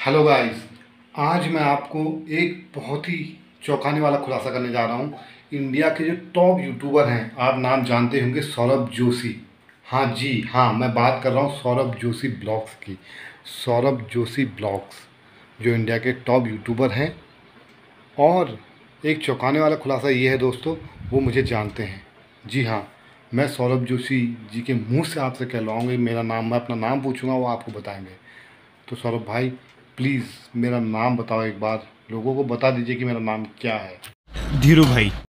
Hello guys. आज मैं आपको एक बहुत ही चौंकाने वाला खुलासा करने जा रहा हूँ। इंडिया के जो टॉप यूट्यूबर हैं, आप नाम जानते होंगे, सौरभ जोशी। हाँ जी हाँ, मैं बात कर रहा हूँ सौरभ जोशी ब्लॉग्स की। सौरभ जोशी ब्लॉग्स जो इंडिया के टॉप यूट्यूबर हैं, और एक चौंकाने वाला खुलासा ये है दोस्तों, वो मुझे जानते हैं। जी हाँ, मैं सौरभ जोशी जी के मुंह से आपसे कहलवाऊँगा, मेरा नाम, मैं अपना नाम पूछूंगा, वो आपको बताएंगे। तो सौरभ भाई, प्लीज़ मेरा नाम बताओ, एक बार लोगों को बता दीजिए कि मेरा नाम क्या है। धीरू भाई।